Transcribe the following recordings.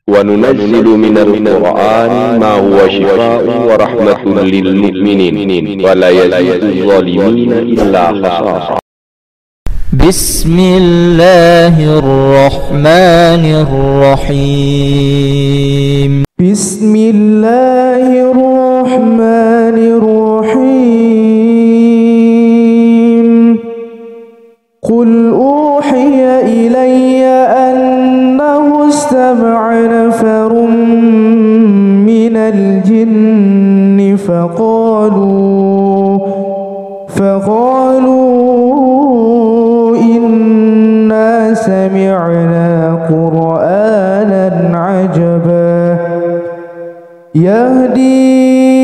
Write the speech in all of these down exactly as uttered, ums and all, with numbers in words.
وننزل من القرآن ما هو شفاء ورحمة للمؤمنين ولا يزيد الظالمين إلا خسارا. بسم الله الرحمن الرحيم. بسم الله الرحمن الرحيم. قل أوحي إلي أنه استمع نفر من الجن فقالوا فقالوا إنا سمعنا قرآنا عجبا يهدي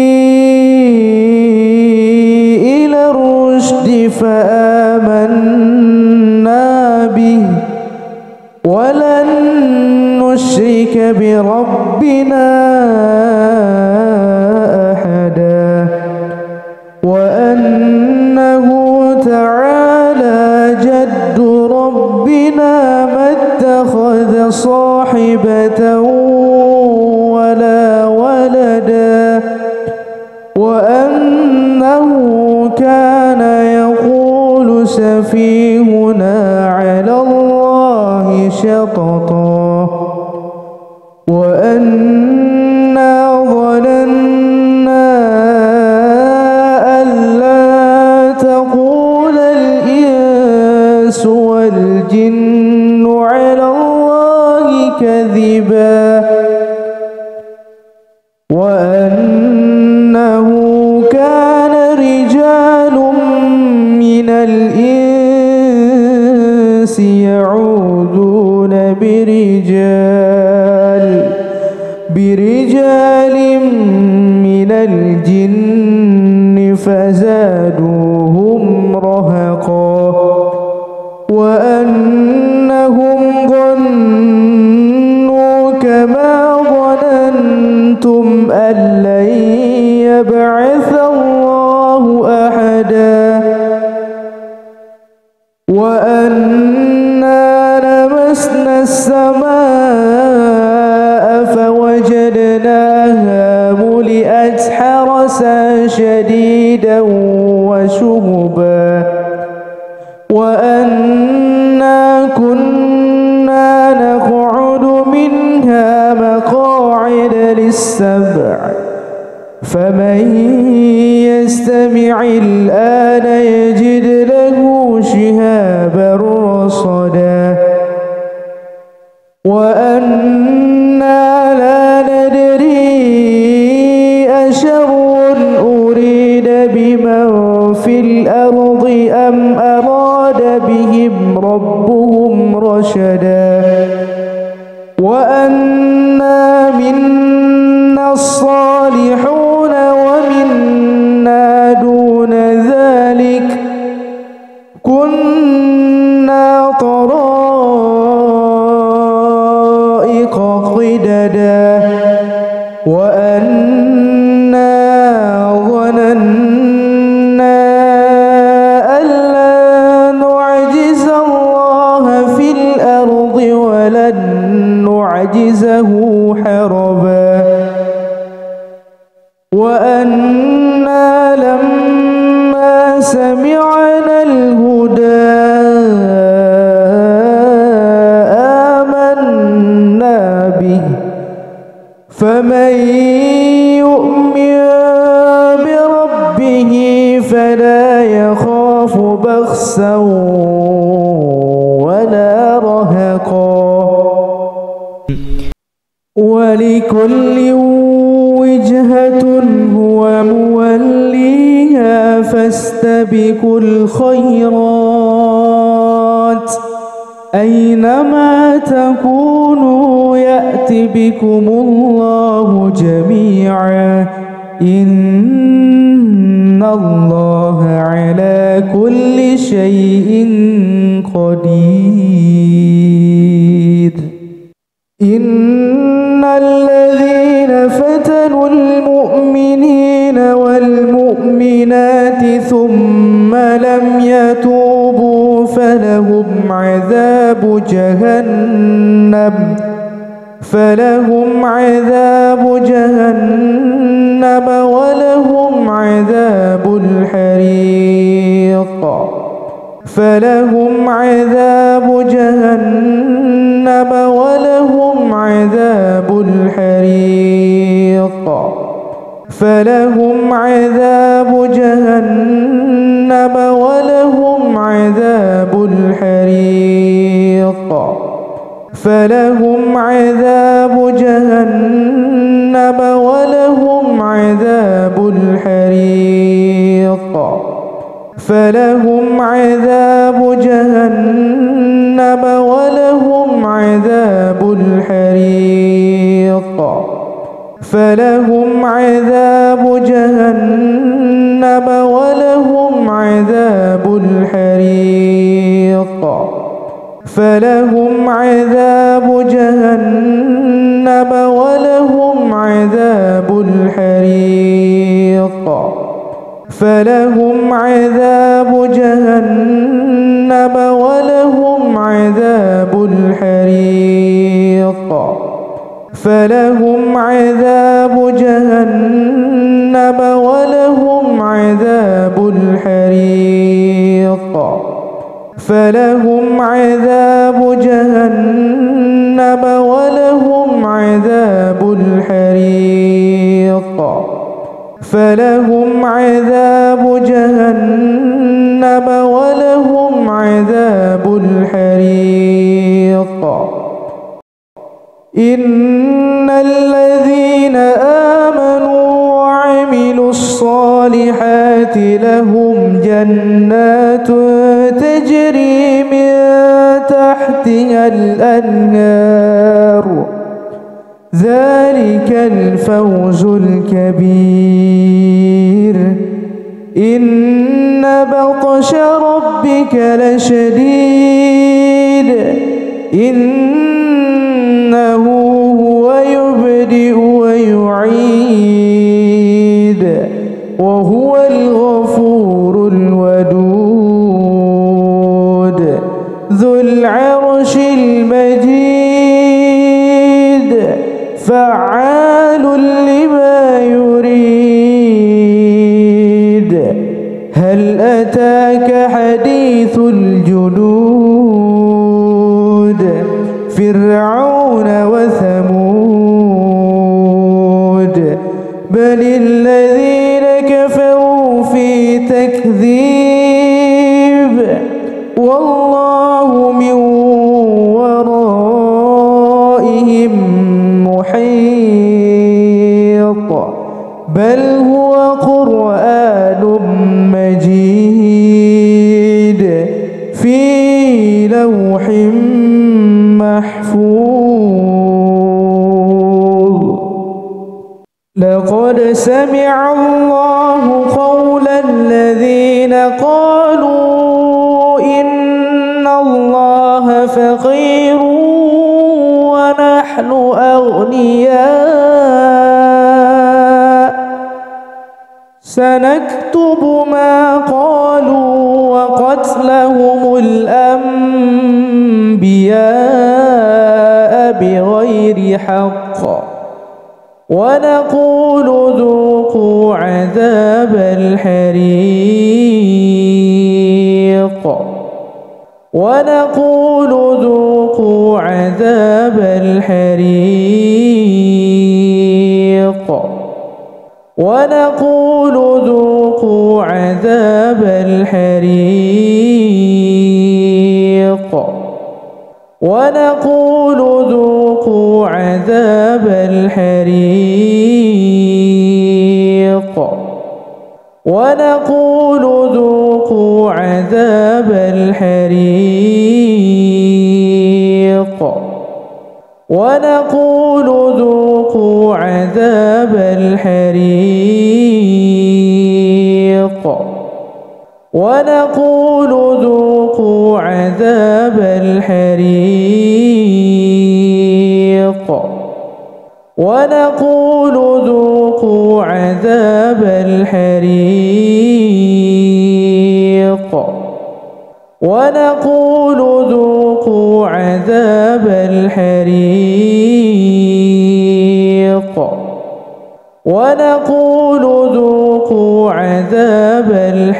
إلى الرشد فآمنا به ولن نشرك بربنا أحدا وأنه تعالى جد ربنا ما اتخذ صاحبة ولا ولدا وأنه كان يقول سفيهنا على الله شططا وأنا ظننا أن لا تقول الإنس والجن على الله كذبا وأنه كان رجال من الإنس يعوذون برجال برجال من الجن فزادوهم رهقا وأنهم ظنوا كما ظننتم أن لن يبعث الله أحدا وأنا لمسنا السماء فوجدناها ملئت حرسا شديدا وشهبا وأنا كنا نقعد منها مقاعد للسمع فمن يستمع الآن يجد له شهابا رصدا وأنا لا ندري أشر أريد بمن في الأرض أم أراد بهم ربهم رشدا وأنا منا الصالحون ومنا دون ذلك كنا طرائق قددا وأنا ظننا أن لا نعجز الله في الأرض ولن نعجزه حربا وأنا لما سمعنا الهدى آمنا به فمن يؤمن بربه فلا يخاف بخسا ولا رهقا ولكل وجهة هو موليها فاستبقوا الخيرات أينما تكونوا يأت بكم الله جميعا إن الله على كل شيء قدير. إن الذين فتنوا المؤمنين والمؤمنات ثم لم يتوبوا فلهم عذاب جهنم فلهم عذاب جهنم ولهم عذاب الحريق فلهم عذاب جهنم ولهم عذاب الحريق فلهم عذاب جهنم ولهم عذاب الحريق فلهم عذاب جهنم ولهم عذاب الحريق فلهم عذاب جهنم ولهم عذاب الحريق فلهم عذاب جهنم ولهم عذاب الحريق فلهم عذاب جهنم ولهم عذاب الحريق فلهم عذاب جهنم ولهم عذاب الحريق فلهم عذاب جهنم ولهم عذاب الحريق فلهم عذاب جهنم ولهم عذاب الحريق فلهم عذاب جهنم ولهم عذاب الحريق إن الذين آمنوا وعملوا الصالحات لهم جنات تجري من تحتها الأنهار ذلك الفوز الكبير إن بطش ربك لشديد إنه هو يبدئ ويعيد وهو الغفور الودود ذو العرش المجيد فعال لما يريد هل أتاك حديث الجنود فرعون وثمود بل الذين كفروا في تكذيب والله من ورائهم محيط بل هو قرآن مجيد في لوح محفوظ لقد سمع الله قول الذين قالوا إن الله فقير ونحن أغنياء سنكتب ما قالوا وقتلهم الأنبياء بغير حق ونقول ذوقوا عذاب الحريق ونقول ذوقوا عذاب الحريق ونقول ذوقوا عذاب الحريق ونقول ذوقوا عذاب الحريق ونقول ذوقوا عذاب الحريق ونقول ذوقوا عذاب الحريق ونقول ذوقوا عذاب الحريق ونقول ذوقوا عذاب الحريق ونقول ذوقوا عذاب الحريق ونقول ذوقوا عذاب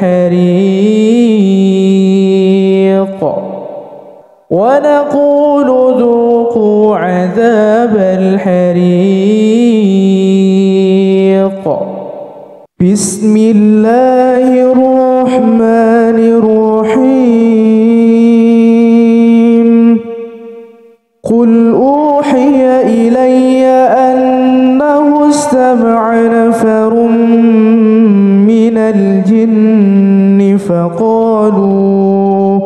الحريق ونقول ذوقوا عذاب الحريق بسم الله الرحمن الرحيم قل أوحي إلي أنه استمع نفر من الجن فقالوا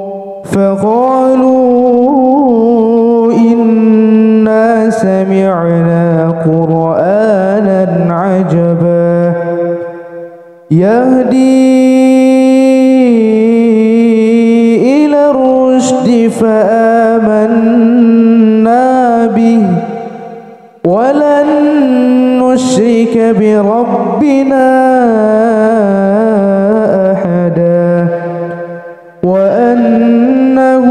فقالوا إنا سمعنا قرآنا عجبا يهدي إلى الرشد فآمنا به ولن نشرك بربنا أحدا وأنه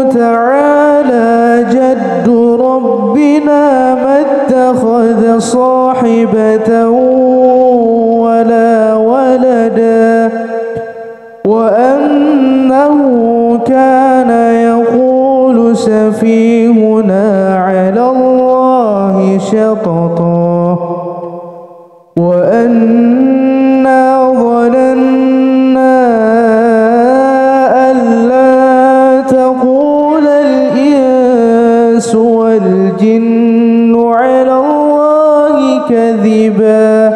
تعالى جد ربنا ما اتخذ صاحبة ولا ولدا وأنه كان يقول سفيهنا على الله شططا وأنا ظننا أن لا تقول الإنس والجن على الله كذبا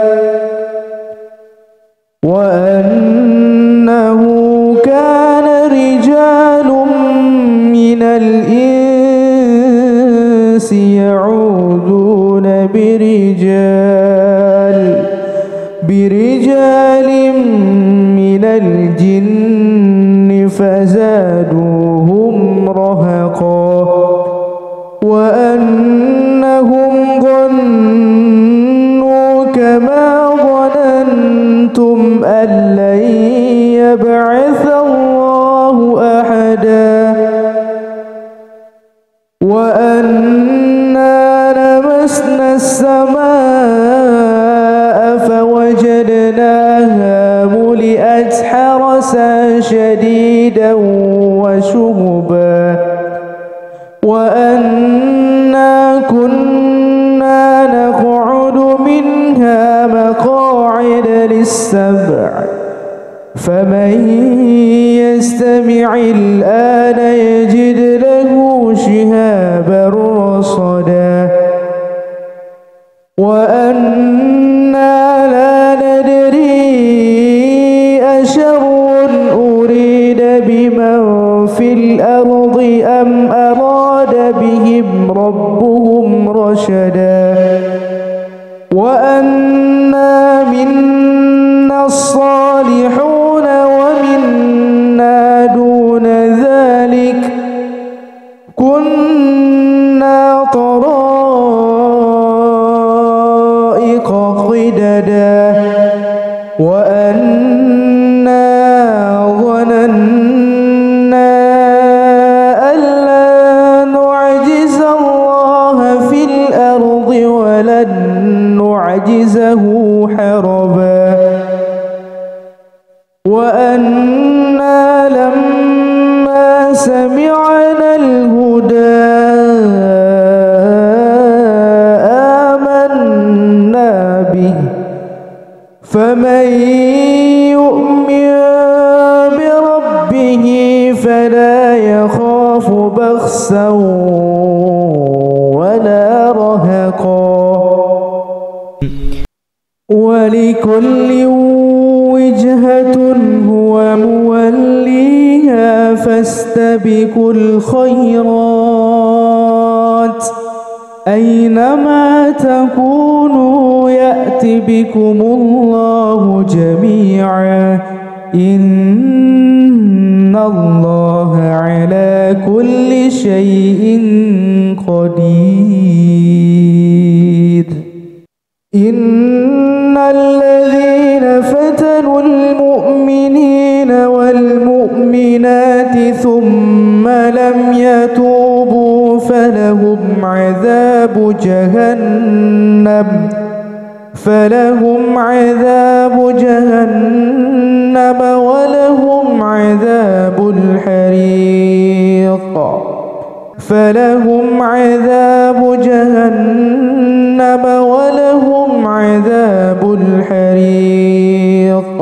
وأنه كان رجال من الإنس يعوذون برجال برجال من الجن فزادوهم رهقا وأنهم ظنوا كما ظننتم أن لن يبعث الله أحدا وأنا لمسنا السماء فوجدناها ملئت حرسا شديدا وشهبا وأنا كنا نقعد منها مقاعد للسمع فمن يستمع الآن يجد له شهابا رصدا وأنا لا ندري أشر أريد بمن في الأرض أم أراد بهم ربهم رشدا وأنا منا الصالحون ومنا دون ذلك كنا طرائق قددا وأنا ظننا أن لا نعجز الله في الأرض ولن نعجزه حربا وأنا لما سمعنا الهدى آمنا به فمن يؤمن بربه فلا يخاف بخسا ولا رهقا ولكل وجهة هو موليها فاستبقوا الخيرات أينما تكونوا يأت بكم الله جميعا إن الله على كل شيء قدير إن الذين فتنوا المؤمنين والمؤمنات ثم لم يتوبوا جهنم فلهم عذاب جهنم ولهم عذاب الحريق فلهم عذاب جهنم ولهم عذاب الحريق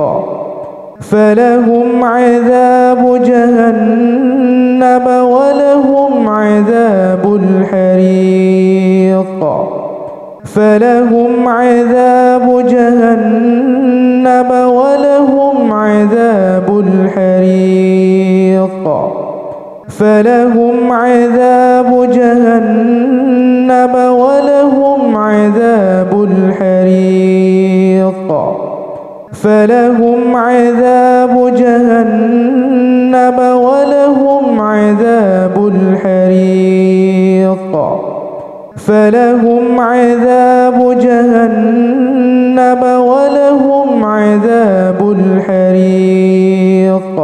فلهم عذاب جهنم ولهم عذاب الحريق فلهم عذاب جهنم ولهم عذاب الحريق فلهم عذاب جهنم ولهم عذاب الحريق فلهم عذاب جهنم ولهم عذاب الحريق فلهم عذاب جهنم ولهم عذاب الحريق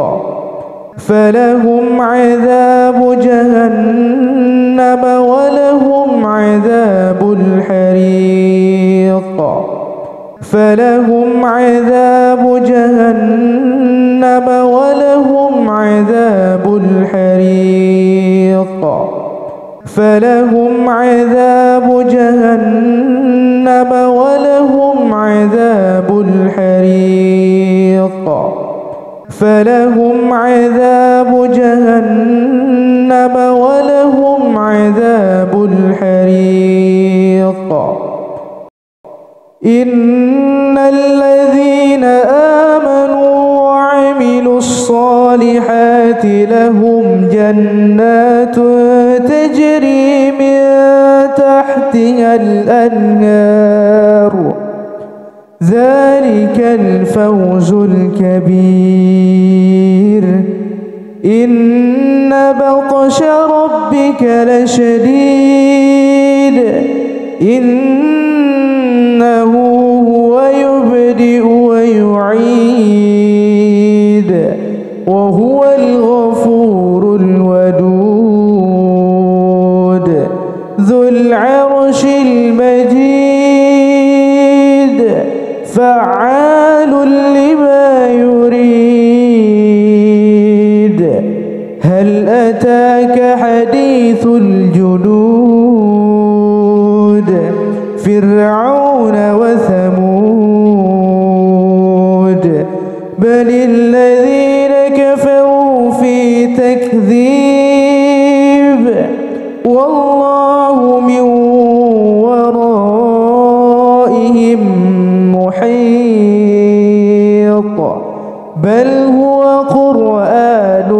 فلهم عذاب جهنم ولهم عذاب الحريق فلهم عذاب جهنم ولهم عذاب الحريق فلهم عذاب جهنم ولهم عذاب الحريق فلهم عذاب جهنم ولهم عذاب الحريق إن الذين آمنوا وعملوا الصالحات لهم جنات تجري من تحتها الأنهار ذلك الفوز الكبير إن بطش ربك لشديد إنه هو يبدئ ويعيد وهو الغفور الودود ذو العرش المجيد فعال لما يريد هل أتاك حديث الجنود فرعون وثمود بل الذين كفروا في تكذيب والله من ورائهم محيط بل هو قرآن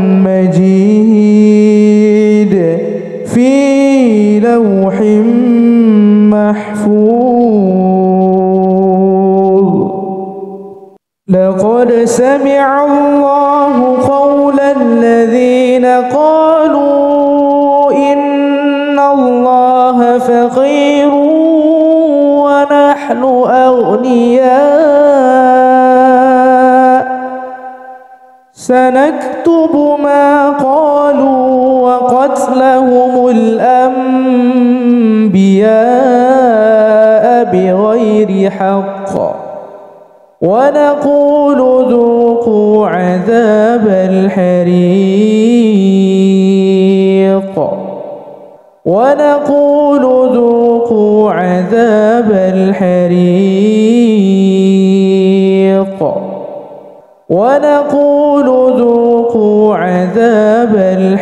مجيد في لوح محفوظ لقد سمع الله قول الذين قالوا إن الله فقير ونحن أغنياء سنكتب ما قالوا وقتلهم الأنبياء بغير حق ونقول ذوقوا عذاب الحريق ونقول ذوقوا عذاب الحريق ونقول ذوقوا عذاب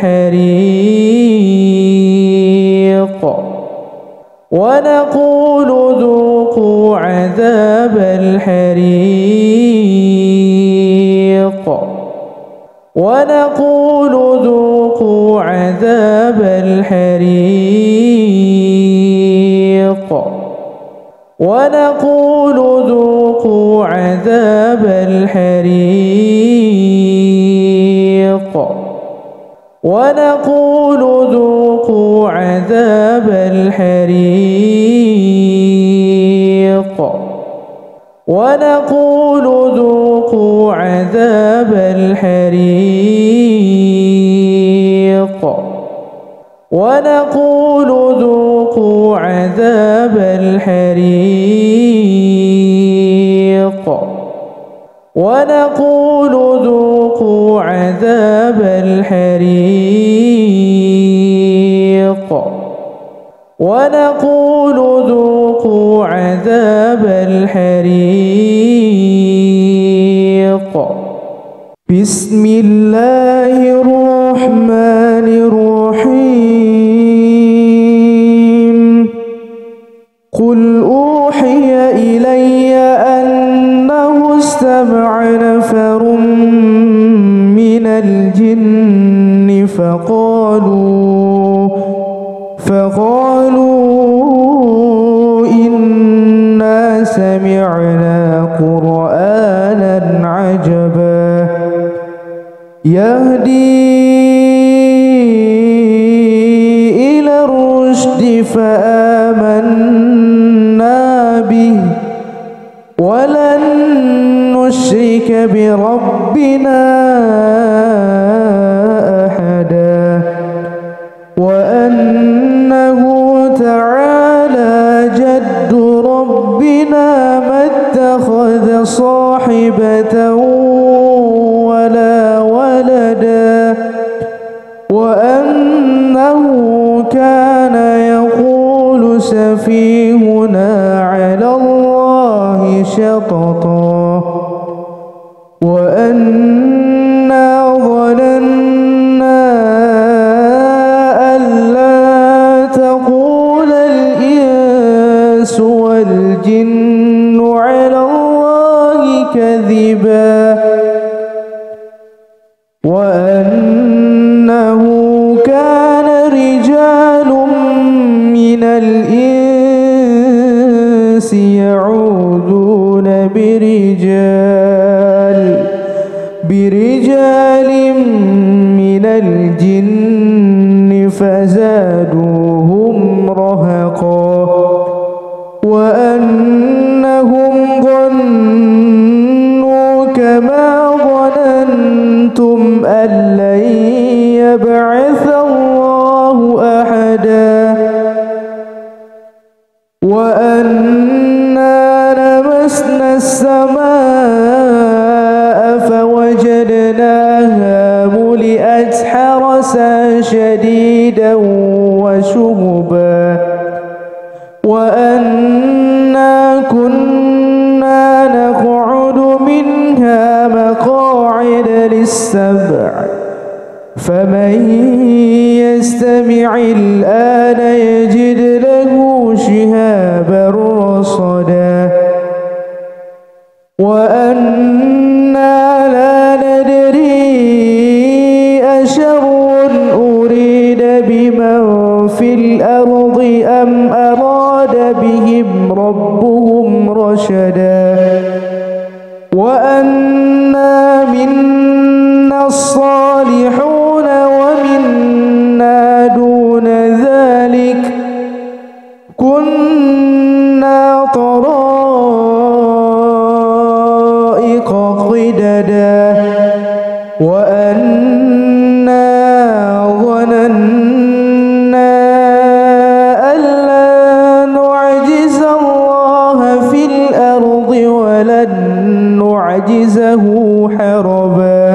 الحريق ونقول ذوقوا عذاب الحريق ونقول ذوقوا عذاب الحريق ونقول ذوقوا عذاب الحريق ونقول ذوقوا عذاب الحريق ونقول ذوقوا عذاب الحريق ونقول ذوقوا عذاب الحريق ونقول ذوقوا عذاب الحريق ونقول ذوقوا عذاب الحريق بسم الله الرحمن الرحيم قل أوحي إلي أنه استمع نفر من الجن فقالوا فقالوا إنا سمعنا قرآنا عجبا يهدي إلى الرشد فآمنا به ولن نشرك بربنا أحدا وأنه تعالى جد ربنا ما اتخذ صاحبة ولا ولدا وأنه كان يقول سفيهنا على الله شططا وأنا ظننا أن لا تقول الإنس والجن على الله كذبا وأنه كان رجال من الإنس يعوذون برجال برجال من الجن فزادوهم رهقا وأنهم ظنوا كما ظننتم أن لن يبعث الله أحدا وأنا لمسنا السماء فوجدناها ملئت حرسا شديدا وشهبا وأنا كنا نقعد منها مقاعد للسمع فمن يستمع الآن يجد له شهابا رصدا وأنا لا ندري أشر أريد بمن في الأرض أم أراد بهم ربهم رشدا وأنا منا الصالحون ومنا دون ذلك كنا طرائق قددا وأنا ظننا أن لا نعجز الله في الأرض ولن نعجزه حربا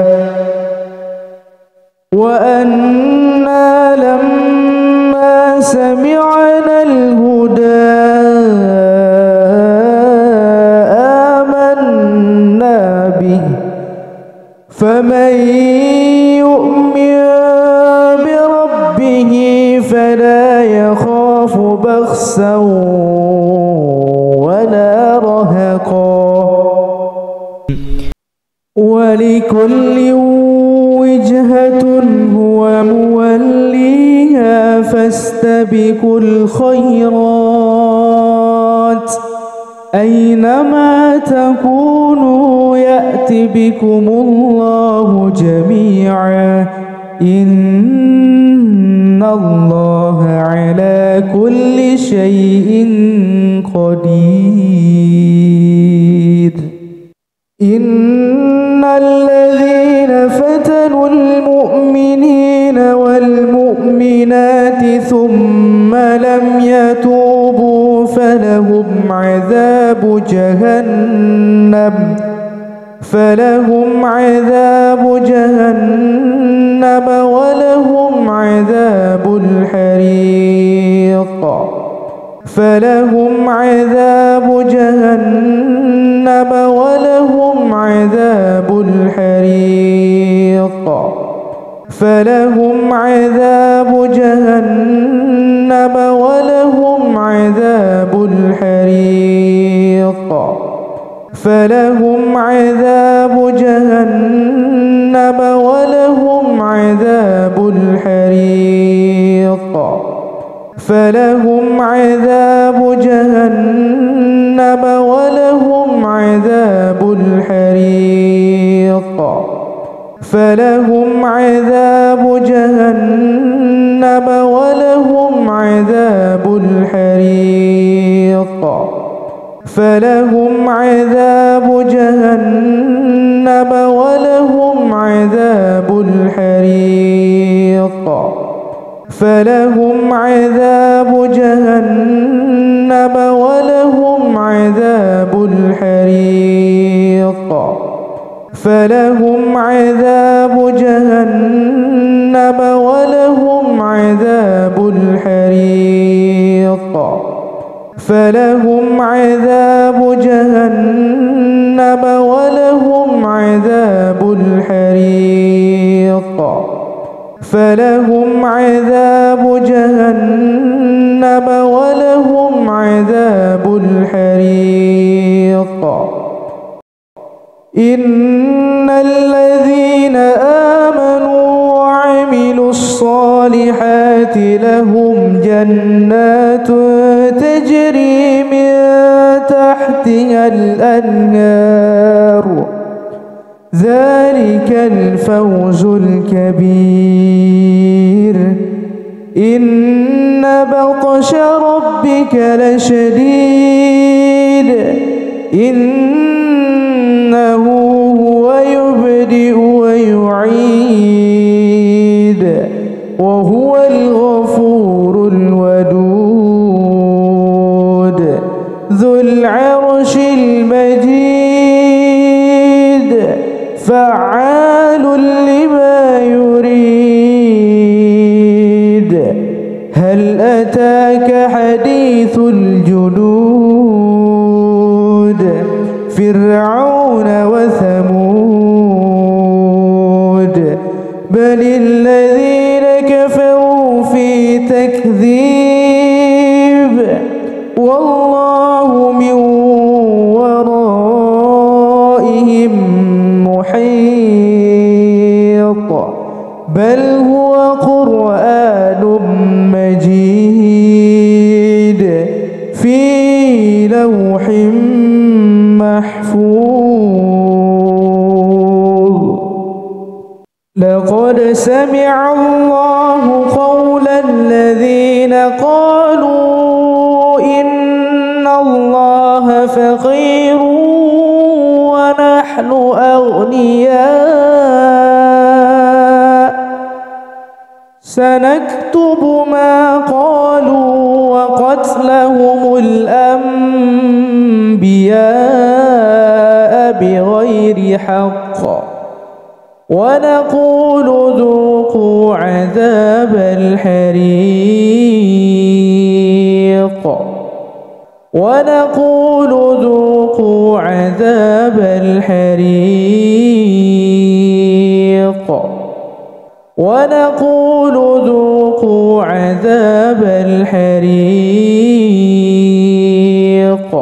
وأنا لما سمعنا الهدى آمنا به فمن يؤمن بربه فلا يخاف بخسا ولا رهقا ولكل وجهة هو موليها فاستبقوا الخيرات أينما تكونوا يأت بكم الله جميعا إن الله على كل شيء قدير إن الذين فتنوا المؤمنين والمؤمنات فلهم عذاب جهنم فلهم عذاب جهنم ولهم عذاب الحريق فلهم عذاب جهنم ولهم عذاب الحريق فلهم عذاب جهنم ولهم عذاب الحريق فلهم عذاب جهنم ولهم عذاب الحريق فلهم عذاب جهنم ولهم عذاب الحريق فلهم عذاب جهنم ولهم عذاب الحريق فلهم عذاب جهنم ولهم عذاب الحريق فلهم عذاب جهنم ولهم عذاب الحريق فلهم عذاب جهنم ولهم عذاب الحريق فلهم عذاب جهنم ولهم عذاب الحريق فلهم عذاب جهنم ولهم عذاب الحريق إن الذين آمنوا وعملوا الصالحات لهم جنات تجري من تحتها الأنهار ذلك الفوز الكبير إن بطش ربك لشديد إنه هو يبدئ ويعيد وهو الغفور الودود ذو العرش المجيد فعال لما يريد هل أتاك حديث الجنود فرعون وثمود بل الذين كفروا في تكذيب والله من ورائهم محيط بل هو قرآن مجيد في لوح محفوظ لقد سمع الله قول الذين قالوا إن الله فقير ونحن أغنياء سنكتب ما قالوا وقتلهم الأنبياء بغير حق ونقول ذوقوا عذاب الحريق ونقول ذوقوا عذاب الحريق ونقول ذوقوا عذاب الحريق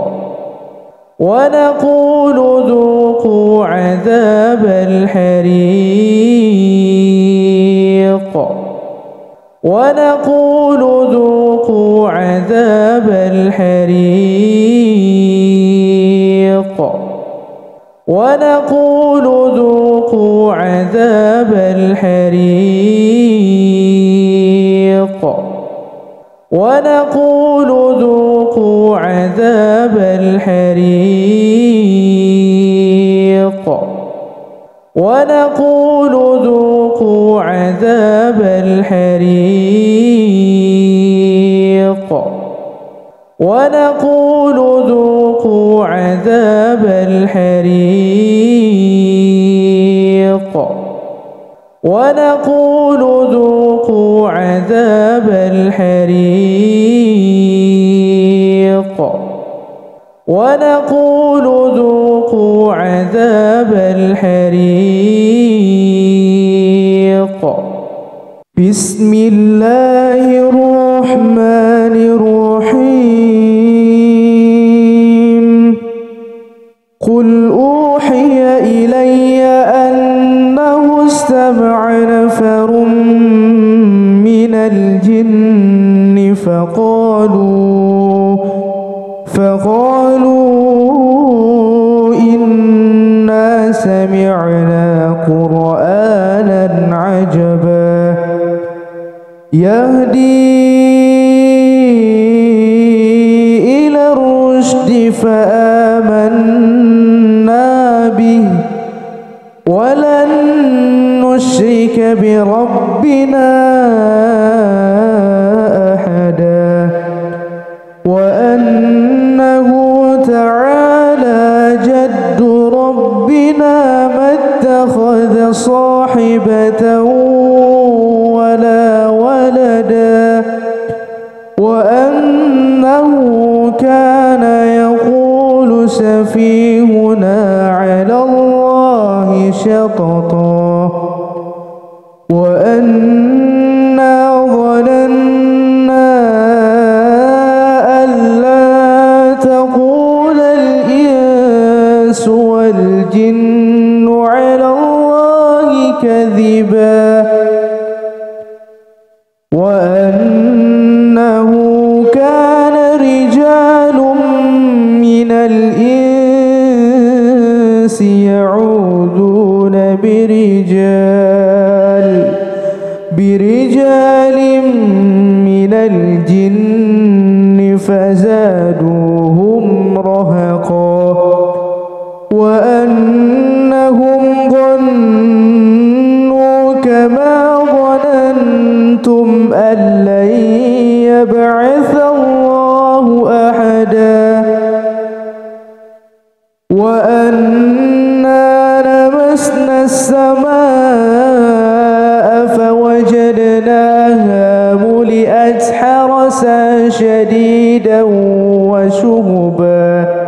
ونقول ذوقوا عذاب الحريق ونقول ذوقوا عذاب الحريق ونقول ذوقوا عذاب الحريق ونقول ذوقوا عذاب الحريق ونقول ذوقوا عذاب الحريق ونقول ذوقوا عذاب الحريق ونقول ذوقوا عذاب الحريق ونقول ذوقوا عذاب الحريق بسم الله الرحمن الرحيم قل أوحي إلي أنه استمع نفر من الجن فقالوا فقالوا إنا سمعنا قرآنا عجبا يهدي إلى الرشد فآمنا به ولن نشرك بربنا أحدا وأنه تعالى جد ربنا ما اتخذ صاحبة ولا ولدا وأنه كان يقول سفيهنا على الله شططا وأنا ظننا أن لا تقول الإنس والجن على الله كذبا وأنه كان رجال من الإنس يعوذون برجال برجال من الجن فزادوهم رهقا وأنهم ظنوا كما ظننتم أن لن يبعث الله أحدا وأنا لمسنا السماء فوجدناها ملئت حرسا شديدا وشهبا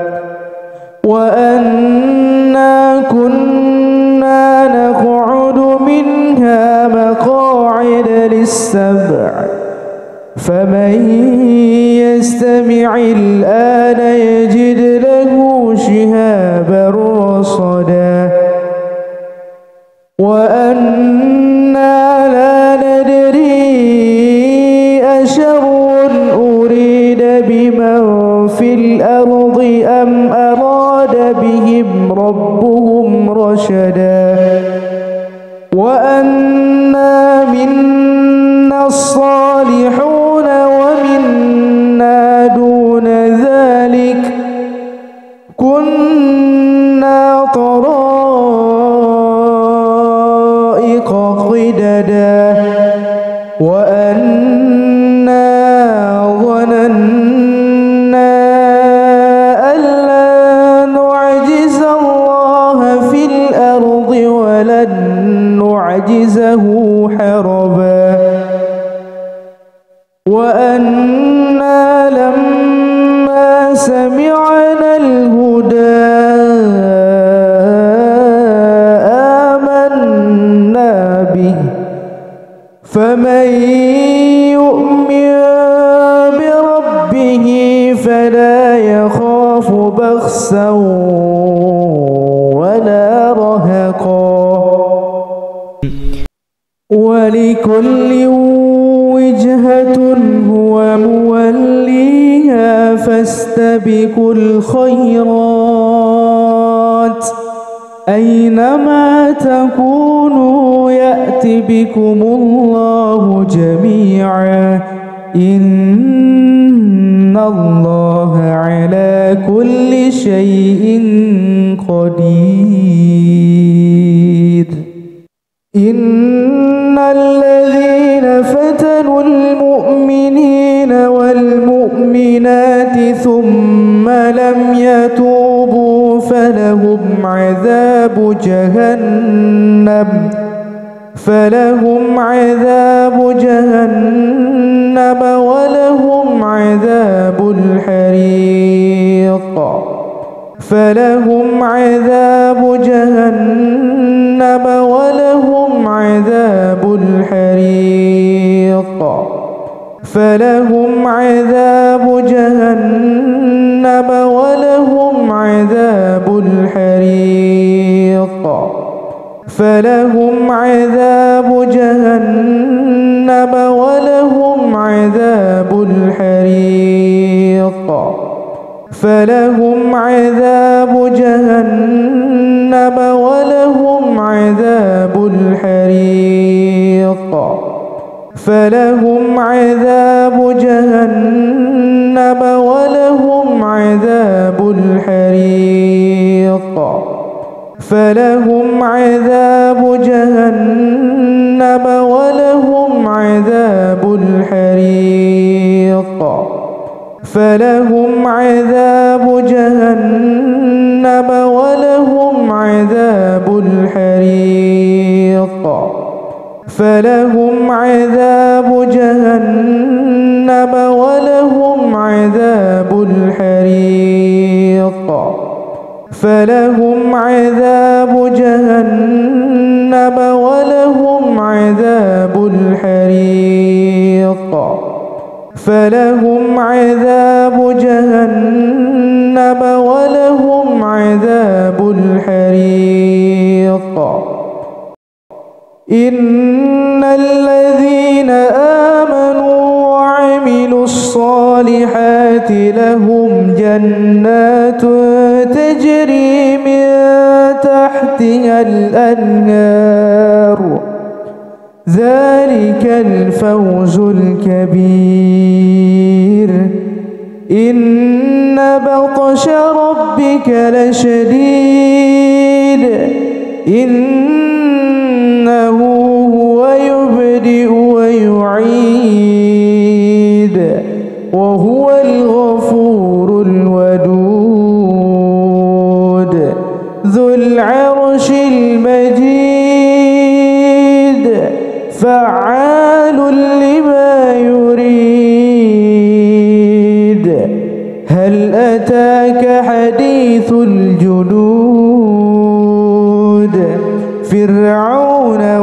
وأنا كنا نقعد منها مقاعد للسمع فمن يستمع الآن يجد له شهابا رصدا وأنا لا ندري أشر أريد بمن في الأرض أم أراد بهم ربهم رشدا وأنا منا الصالحون ومنا دون ذلك كنا طرائق قددا وأنا ظننا أن لا نعجز الله في الأرض ولن نعجزه حربا وأنا لما سمعنا الهدى آمنا به فمن يؤمن بربه فلا يخاف بخسا ولا رهقا ولكل وجهة هو موليها فاستبقوا الخيرات أينما تكونوا يأت بكم الله جميعا إن الله على كل شيء قدير إن الذين فتنوا المؤمنين والمؤمنات لم يتوبوا فلهم عذاب جهنم فلهم عذاب جهنم ولهم عذاب الحريق فلهم عذاب جهنم ولهم عذاب الحريق فلهم عذاب جهنم ولهم عذاب الحريق فلهم عذاب جهنم ولهم عذاب الحريق فلهم عذاب جهنم ولهم عذاب الحريق فلهم عذاب جهنم ولهم عذاب الحريق فلهم عذاب جهنم ولهم عذاب الحريق فلهم عذاب جهنم ولهم عذاب الحريق فلهم عذاب جهنم ولهم عذاب الحريق فلهم عذاب جهنم ولهم عذاب الحريق فلهم عذاب جهنم ولهم عذاب الحريق إن الذين آمنوا وعملوا الصالحات لهم جنات تجري من تحتها الأنهار ذلك الفوز الكبير إن بطش ربك لشديد إنه هو يبدئ ويعيد وهو الغفور الودود ذو العرش المجيد فعال لما يريد هل أتاك حديث الجنود فرعون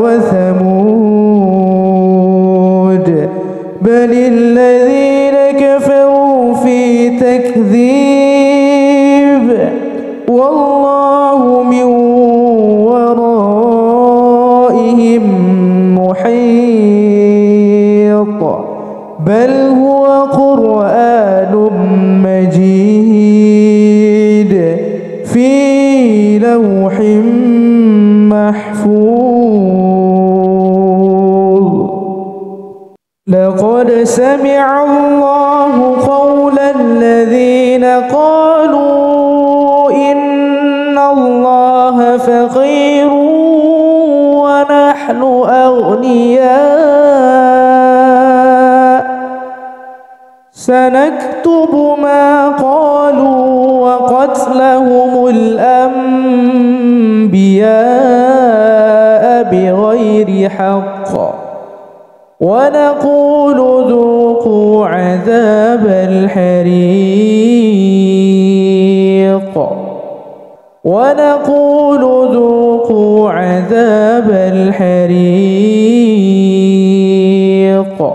وثمود بل الذين كفروا في تكذيب والله من ورائهم محيط بل هو قرآن مجيد في لوح محفوظ لقد سمع الله قول الذين قالوا إن الله فقير ونحن أغنياء سنكتب ما قالوا وقتلهم الأنبياء بغير حق ونقول ذوقوا عذاب الحريق ونقول ذوقوا عذاب الحريق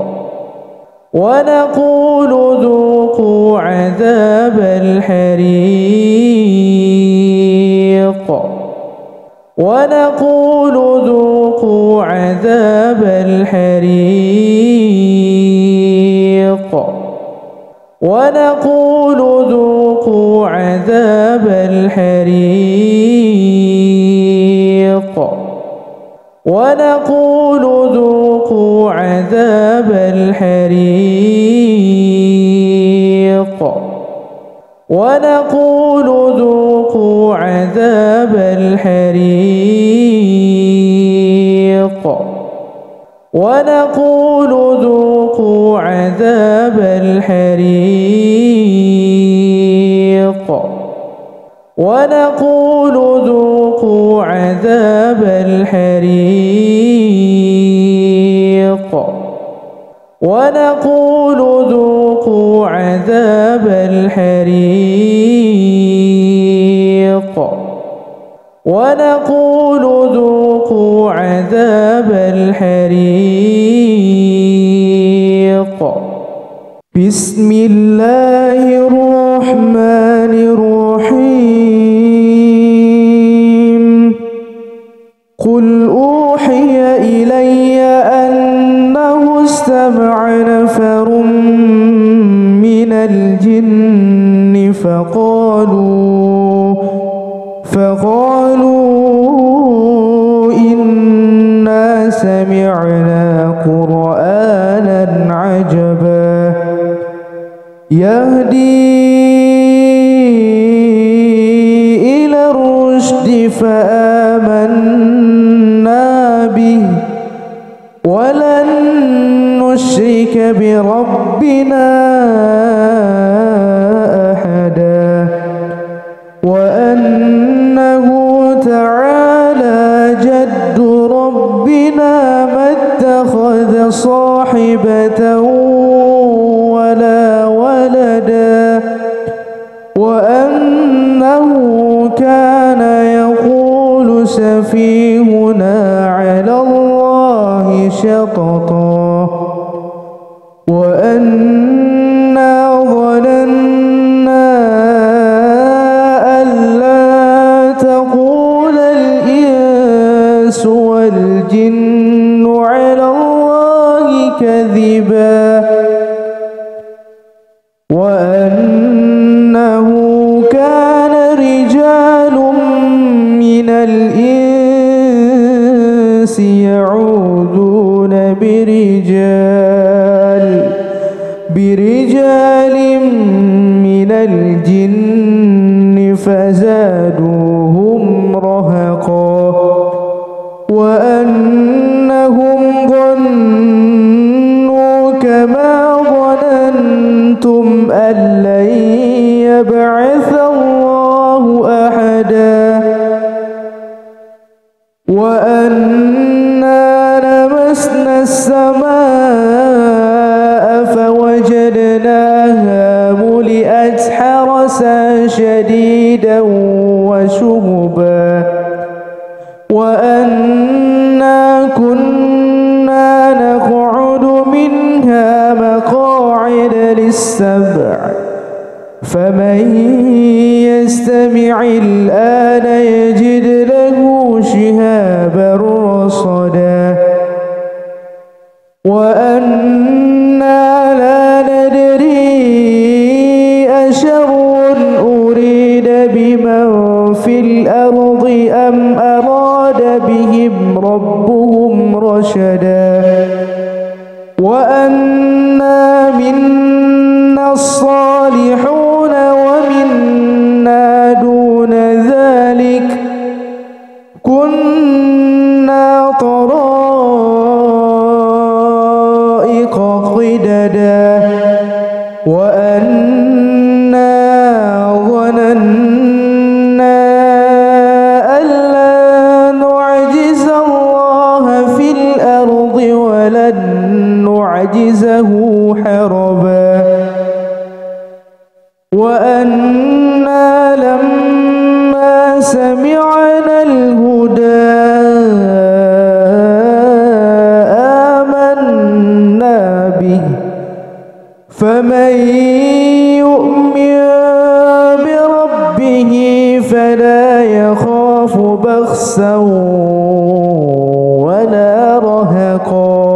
ونقول ذوقوا عذاب الحريق ونقول ذوقوا عذاب الحريق ونقول ذوقوا عذاب الحريق ونقول ذوقوا عذاب الحريق ونقول ذوقوا عذاب الحريق ونقول ذوقوا عذاب الحريق ونقول ذوقوا عذاب الحريق ونقول ذوقوا عذاب الحريق ونقول ذوقوا عذاب الحريق بسم الله الرحمن الرحيم قل أوحي إلي أنه استمع نفر من الجن فقالوا فقالوا إنا سمعنا قرآنا عجبا يهدي إلى الرشد فآمنا به ولن نشرك بربنا أحدا وأنه تعالى جد ربنا ما اتخذ صاحبة ولا ولدا وأنه كان يقول سفيهنا على الله شططا وأنا ظننا أن لا تقول الإنس والجن على الله كذبا وأنه كان رجال من الإنس يعوذون برجال برجال من الجن فزادوهم رهقا وأنهم ظنوا كما ظننتم أن لن يبعث الله أحدا وأنا لمسنا السماء فوجدناها ملئت حرسا شديدا وشهبا وأنا كنا نقعد منها مقاعد للسمع فمن يستمع الآن يجد له شهابا رصدا وأنا لا ندري أشر أريد بمن في الأرض أم أراد بهم ربهم رشدا وأنا منا الصالحون ومنا دون ذلك كنا طرائق قددا وأنا ظننا أن لا نعجز الله في الأرض ولن نعجزه حربا وأنا لما سمعنا الهدى آمنا به فمن يؤمن بربه فلا يخاف بخسا ولا رهقا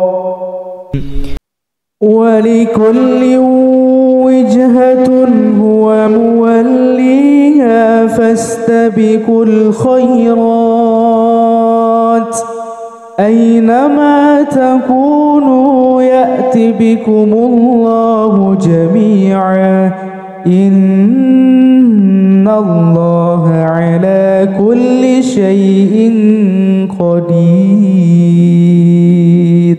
ولكل وجهة هو موليها فاستبقوا الخيرات أينما تكونوا يأت بكم الله جميعا إن الله على كل شيء قدير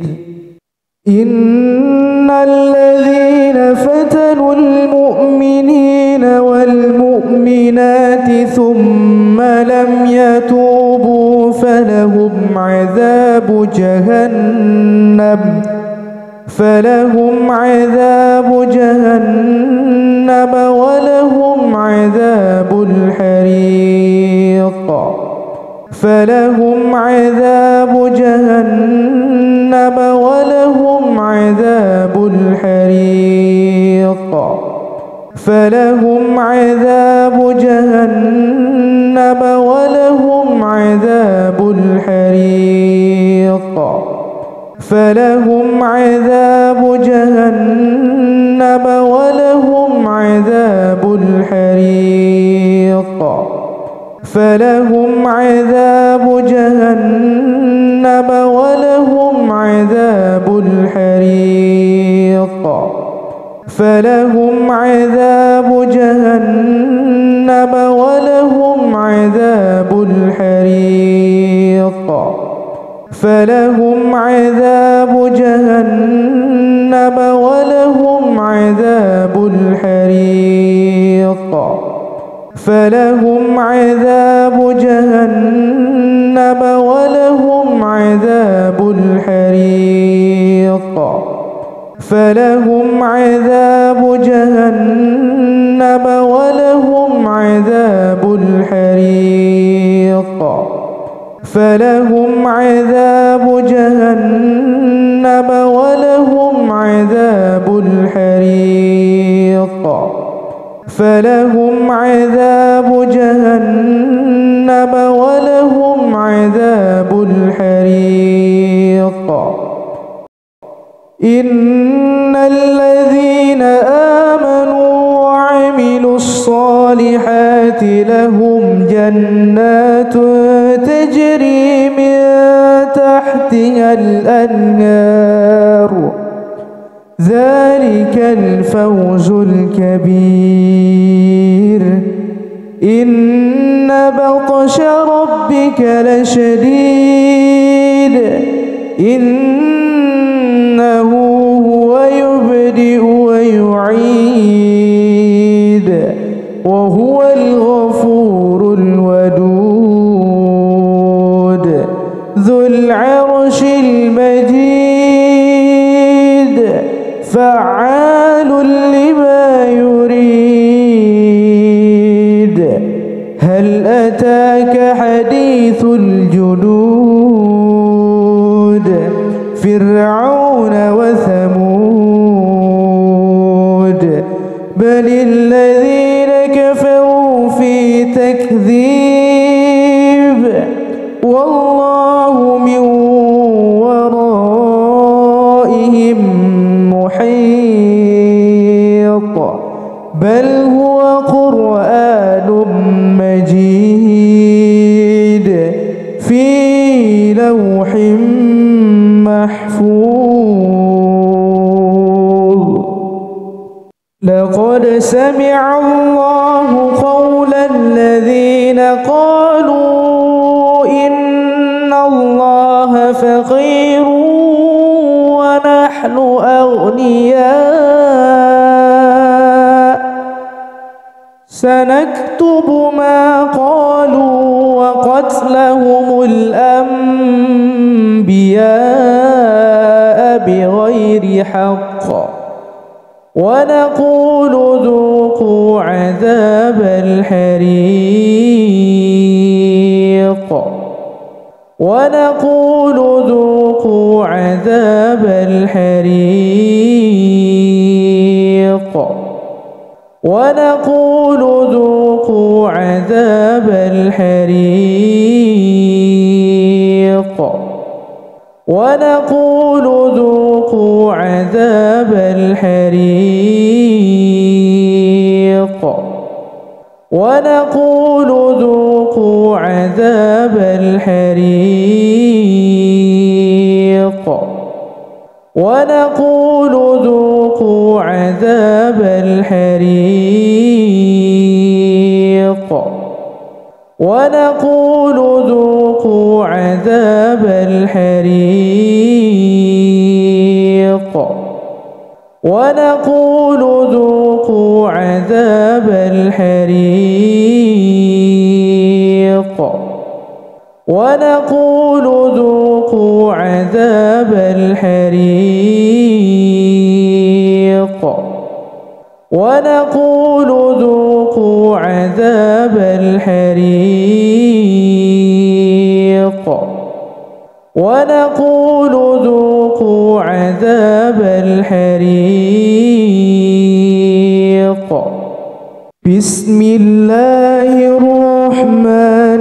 إن الذين فتنوا المؤمنين والمؤمنين المؤمنات ثم لم يتوبوا فلهم عذاب جهنم فلهم عذاب جهنم ولهم عذاب الحريق فلهم عذاب جهنم ولهم عذاب الحريق فلهم عذاب جهنم ولهم عذاب الحريق فلهم عذاب جهنم ولهم عذاب الحريق فلهم عذاب جهنم ولهم عذاب الحريق فلهم عذاب جهنم ولهم عذاب الحريق فلهم عذاب جهنم ولهم عذاب الحريق فلهم عذاب جهنم ولهم عذاب الحريق فلهم عذاب جهنم ولهم عذاب الحريق فلهم عذاب جهنم ولهم عذاب الحريق فلهم عذاب جهنم ولهم عذاب الحريق إن الذين آمنوا وعملوا الصالحات لهم جنات تجري من تحتها الأنهار ذلك الفوز الكبير إن بطش ربك لشديد إنه هو يبدئ ويعيد وهو الغفور الودود ذو العرش المجيد فعال لما يريد هل أتاك حديث الجنود فرعون وثمود بل الذين كفروا في تكذيب والله من ورائهم محيط بل هو قرآن مجيد في لوح محفوظ لقد سمع الله قول الذين قالوا إن الله فقير ونحن أغنياء سنكتب ما قالوا وقتلهم الأنبياء بغير حق ونقول ذوقوا عذاب الحريق ونقول ذوقوا عذاب الحريق ونقول ذوقوا عذاب الحريق ونقول ذوقوا عذاب الحريق ونقول ذوقوا عذاب الحريق ونقول ذوقوا عذاب الحريق ونقول ذوقوا عذاب الحريق ونقول ذوقوا عذاب الحريق ونقول ذوقوا عذاب الحريق ونقول ذوقوا عذاب الحريق ونقول ذوقوا عذاب الحريق. بسم الله الرحمن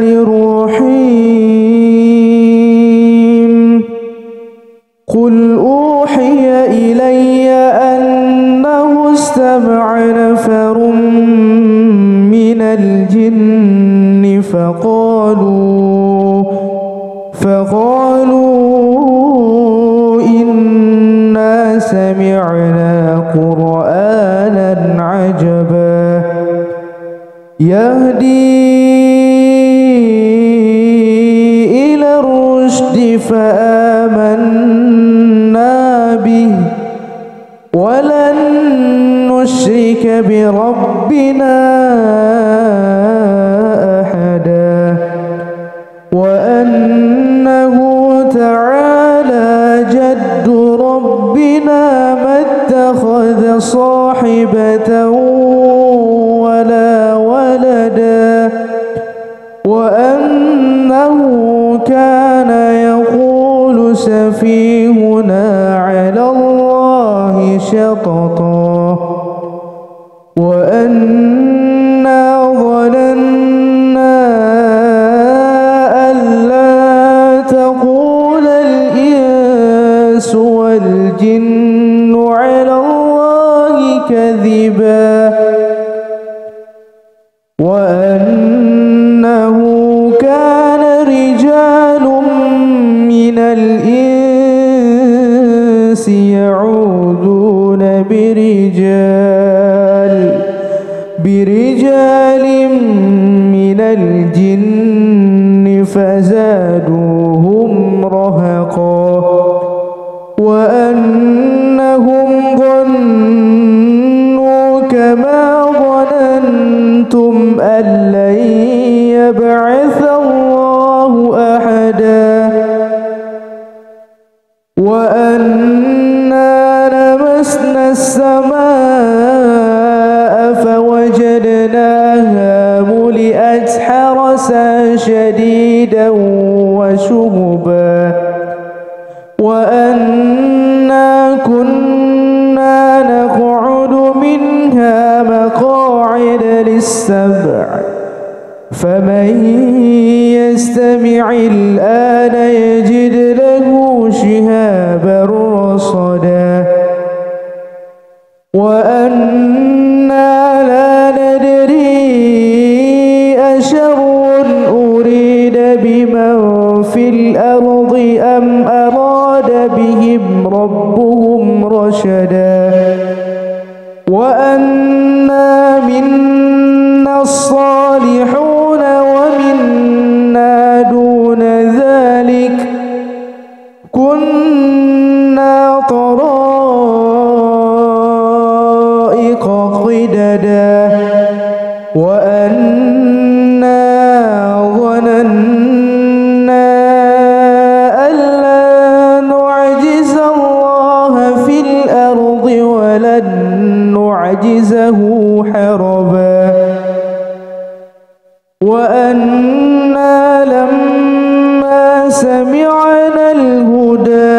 الرحيم. قل أوحي إلي أنه استمع نفر من الجن فقالوا فقالوا إنا سمعنا قرآنا عجبا يهدي إلى الرشد فآمنا به ولن نشرك بربنا أحدا وأنه تعالى جد ربنا ما اتخذ صاحبة ولا ولدا وأنه كان يقول سفيهنا على الله شططا وأنا ظننا أن لا تقول الإنس والجن على الله كذبا وأنه كان رجال من الإنس يعوذون برجال برجال من الجن فزادوهم رهقا وأنهم ظنوا كما ظننتم أن لن يبعث الله أحدا وأنا لمسنا السماء فوجدناها ملئت حرسا شديدا وشهبا وأنا كنا نقعد منها مقاعد للسمع فمن يستمع الآن يجد له شهابا رصدا وأنا لا ندري أشر أريد بمن في الأرض أم أراد بهم ربهم رشدا وأنا منا الصالحون ومنا دون ذلك كنا طرائق قددا وأنا ظننا أن لا نعجز الله في الأرض ولن نعجزه حربا وأنا لما سمعنا الهدى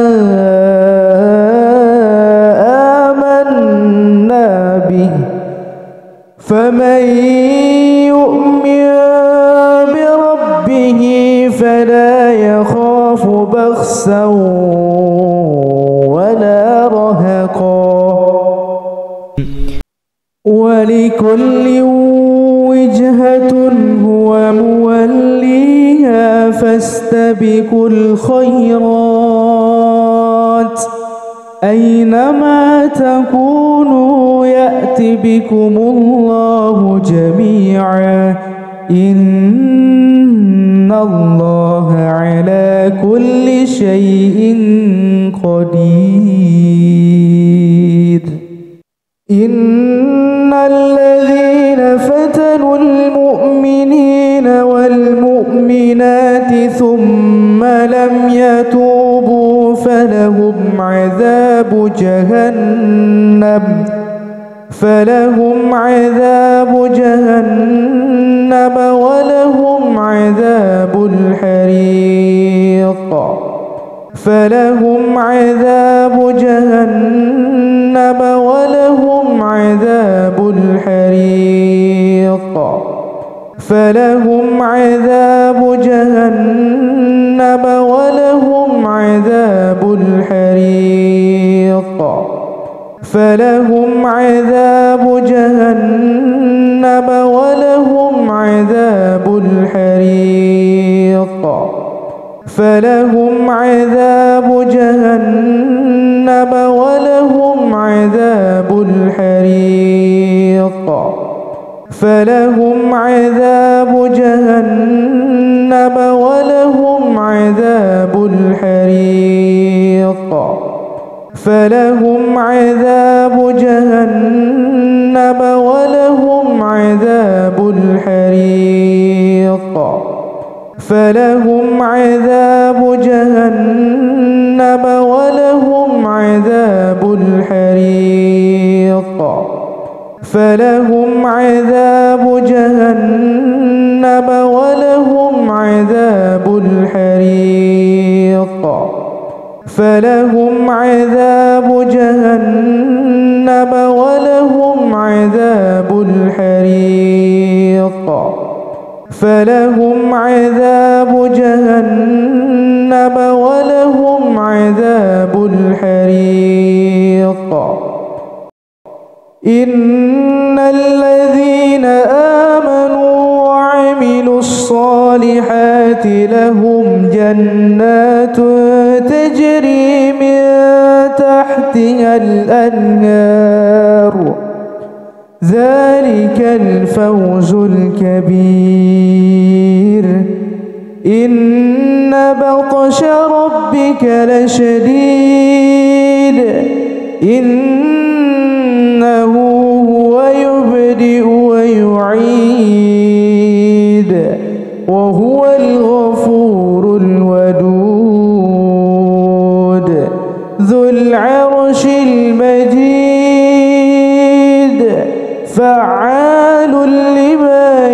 آمنا به فمن يؤمن بربه فلا يخاف بخسا ولا رهقا ولكل وجهة هو موليها فاستبقوا الخيرات أينما تكونوا يأت بكم الله جميعا إن الله على كل شيء قدير. إن الذين فتنوا المؤمنين والمؤمنات ثم لم يتوبوا فلهم عذاب جهنم فلهم عذاب جهنم ولهم عذاب الحريق فلهم عذاب جهنم ولهم عذاب الحريق فلهم عذاب جهنم ولهم عذاب الحريق فلهم عذاب جهنم ولهم عذاب الحريق فلهم عذاب جهنم ولهم عذاب الحريق فلهم عذاب جهنم ولهم عذاب الحريق فلهم عذاب جهنم ولهم عذاب الحريق فلهم عذاب جهنم ولهم عذاب الحريق فلهم عذاب جهنم ولهم عذاب الحريق فلهم عذاب جهنم ولهم عذاب الحريق فلهم عذاب جهنم ولهم عذاب الحريق إن الذين آمنوا وعملوا الصالحات لهم جنات تجري من تحتها الأنهار ذلك الفوز الكبير إن بطش ربك لشديد إنه هو يبدئ ويعيد وهو الغفور الودود ذو العرش المجيد فعال لما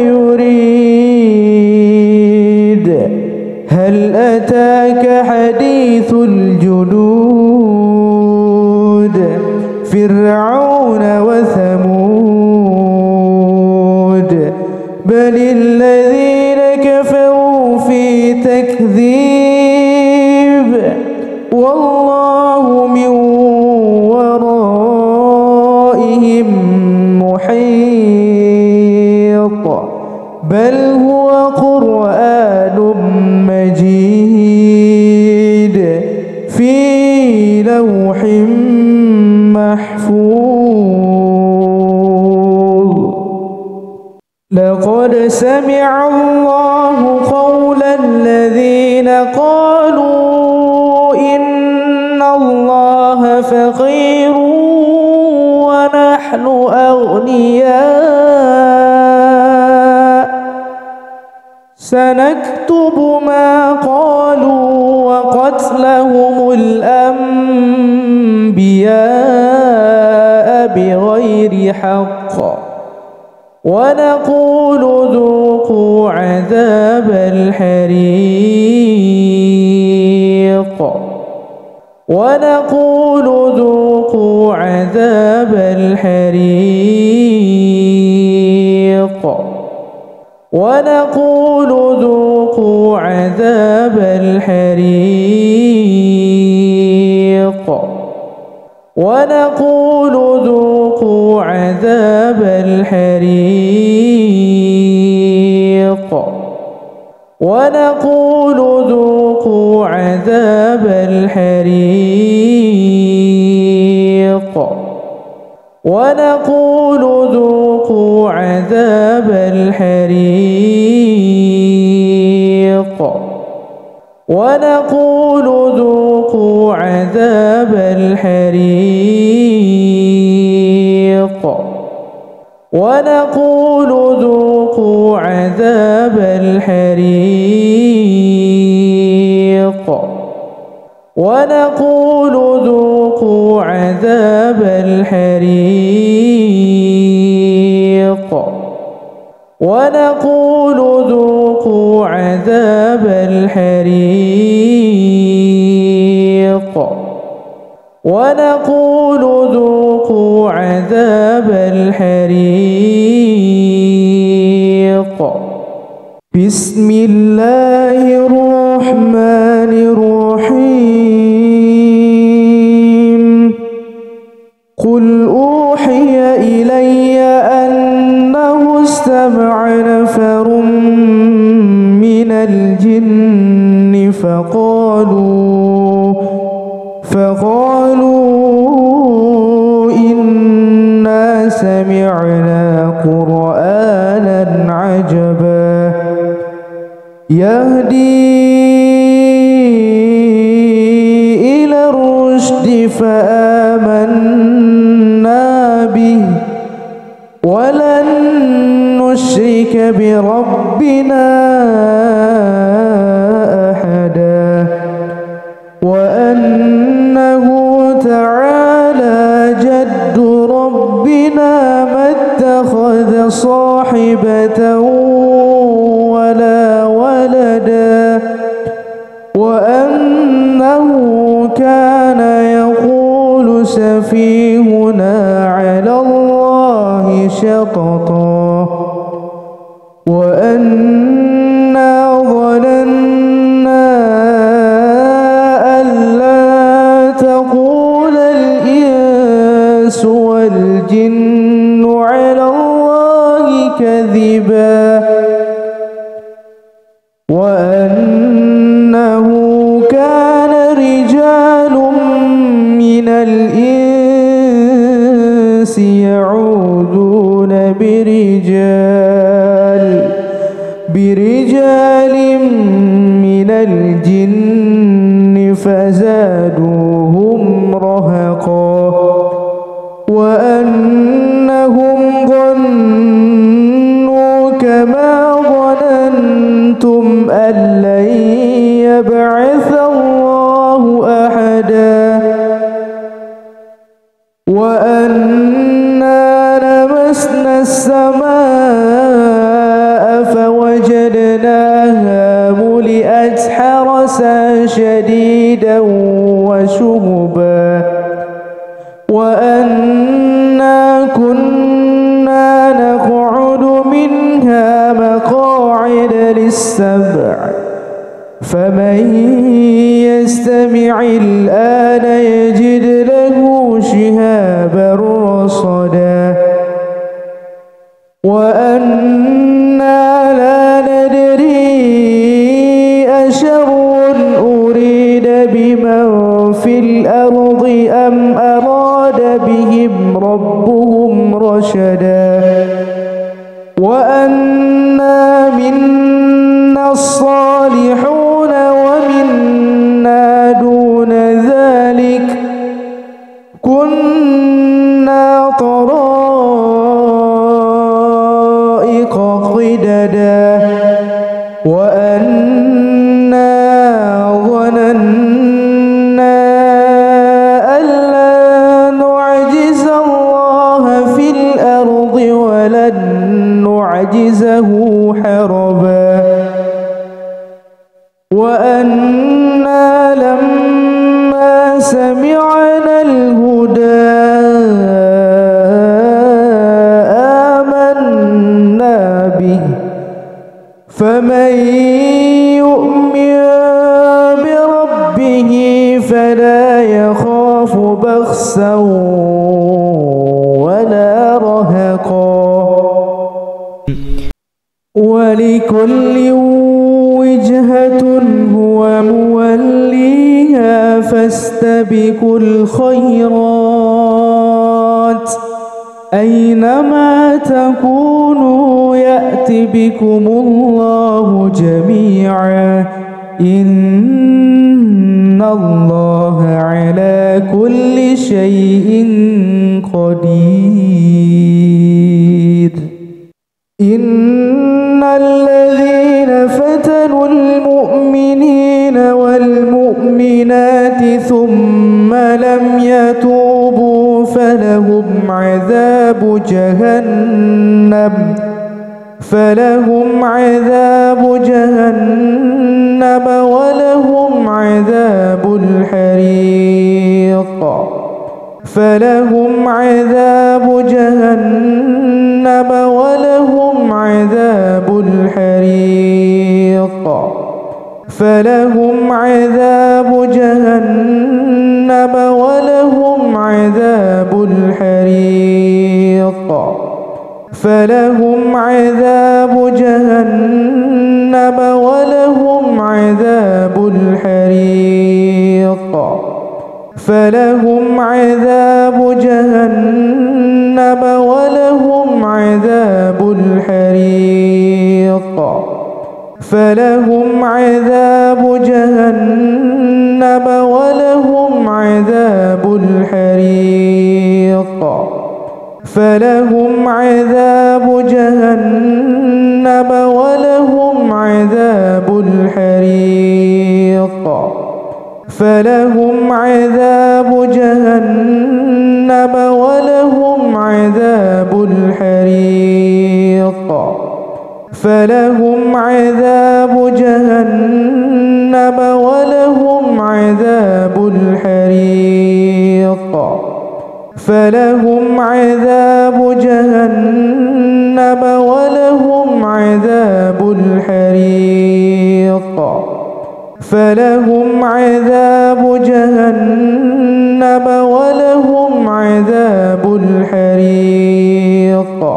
يريد هل أتاك حديث الجنود فرعون وثمود بل الذين كفروا في تكذيب والله من ورائهم محيط بل هو قرآن مجيد في لوح محفوظ لقد سمع الله قول الذين قالوا إن الله فقير ونحن أغنياء سنكتب ما قالوا وقتلهم الأنبياء بغير حق ونقول ذوقوا عذاب الحريق ونقول ذوقوا عذاب الحريق ونقول ذوقوا عذاب الحريق ونقول ذوقوا عذاب الحريق ونقول ذوقوا عذاب الحريق ونقول ذوقوا عذاب الحريق ونقول ذوقوا عذاب الحريق ونقول ذوقوا عذاب الحريق ونقول ذوقوا عذاب الحريق ونقول ذوقوا عذاب الحريق ونقول ذوقوا عذاب الحريق بسم الله الرحمن الرحيم قل أوحي إلي أنه استمع نفر من الجن فقالوا فقالوا إنا سمعنا قرآنا عجبا يهدي إلى الرشد فآمنا به ولن نشرك بربنا أحدا وأنه تعالى جد ربنا ما اتخذ صاحبة ولا ولدا وأنه كان يقول سفيهنا على الله شططا وأنا ظننا أن لا تقول الإنس والجن على الله كذبا وأنه كان رجال من الإنس يعوذون برجال برجال من الجن فزادوهم رهقا وأنهم ظنوا كما ظننتم أن لن يبعث الله أحدا وأنا لمسنا السماء فوجدناها ملئت حرسا شديدا وشهبا وأنا كنا نقعد منها مقاعد للسمع فمن يستمع الآن يجد له شهابا رصدا وأنا لا ندري أشر أريد بمن في الأرض أم أراد بهم ربهم رشدا وأنا منا الصالحون ومنا دون ذلك كنا طرائق قددا وأنا ظننا أن لا نعجز الله في الأرض ولن نعجزه حربا وأنا لما سمعنا الهدى آمنا به فمن يؤمن بربه فلا يخاف بخسا ولا رهقا ولكل وجهة هو موليها فاستبقوا الخيرات أينما تكونوا يأت بكم الله جميعا إن الله على كل شيء قدير. إن الذين فتنوا المؤمنين والمؤمنات ثم لم يتوبوا فلهم عذاب جهنم فلهم عذاب جهنم ولهم عذاب الحريق فلهم عذاب جهنم ولهم عذاب الحريق فلهم عذاب جهنم ولهم عذاب الحريق فلهم عذاب جهنم ولهم عذاب الحريق فلهم عذاب جهنم ولهم عذاب الحريق فلهم عذاب جهنم ولهم عذاب الحريق فلهم عذاب جهنم ولهم عذاب الحريق فلهم عذاب جهنم ولهم عذاب الحريق فلهم عذاب جهنم ولهم عذاب الحريق فلهم عذاب جهنم ولهم عذاب الحريق فلهم عذاب جهنم ولهم عذاب الحريق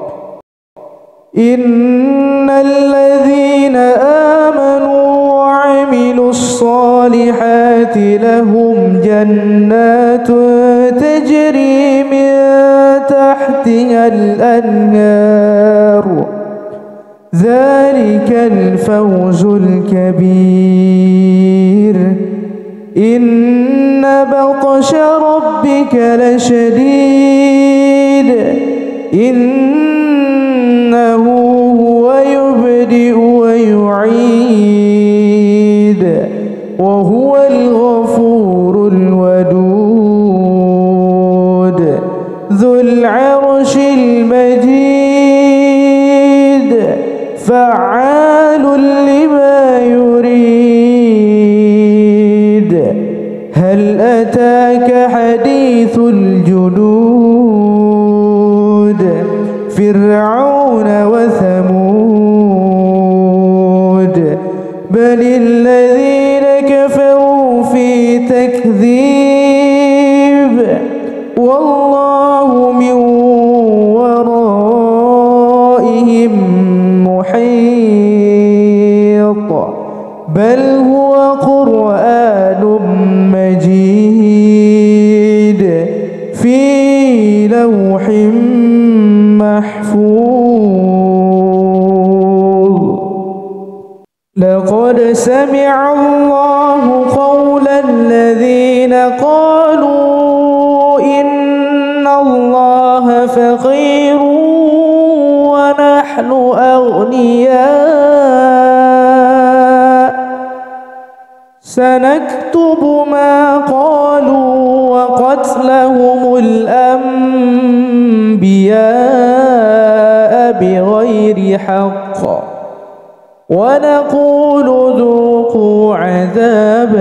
إن الذين آمنوا وعملوا الصالحات لهم جنات تجري من تحتها الأنهار ذلك الفوز الكبير إن بطش ربك لشديد إنه هو يبدئ ويعيد وهو الغفور الودود ذو العرش المجيد فعال لما يريد هل أتاك حديث الجنود فرعون وثمود بل الذين كفروا في تكذيب والله من ورائهم محيط بل هو قرآن مجيد في لوح محفوظ لقد سمع الله قول الذين قالوا إن الله فقير ونحن أغنياء سنكتب ما قالوا وقتلهم الأنبياء بغير حق ونقول ذوقوا عذاب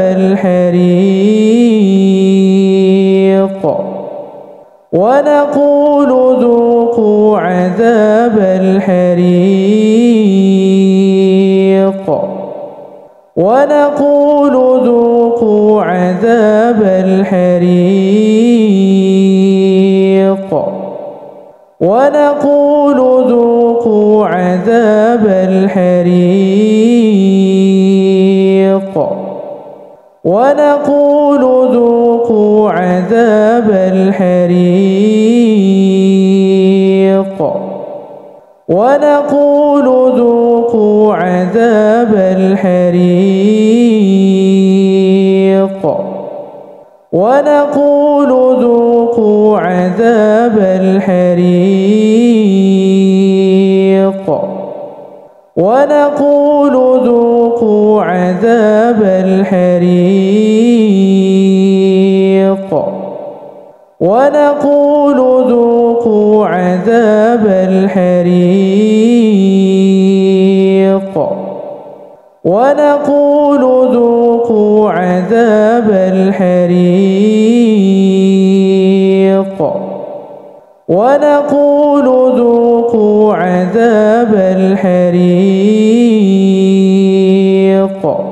الحريق ونقول ذوقوا عذاب الحريق ونقول ذوقوا عذاب الحريق ونقول ذوقوا عذاب الحريق ونقول ذوقوا عذاب الحريق ونقول ذوقوا عذاب الحريق ونقول ذوقوا عذاب الحريق ونقول ذوقوا عذاب الحريق ونقول ذوقوا عذاب الحريق ونقول ذوقوا عذاب الحريق ونقول ذوقوا عذاب الحريق